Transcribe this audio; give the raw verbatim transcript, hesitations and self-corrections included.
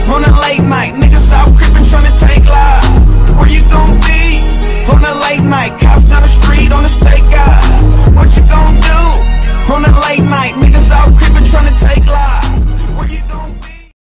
On a late night, niggas out crippin' tryna take lives.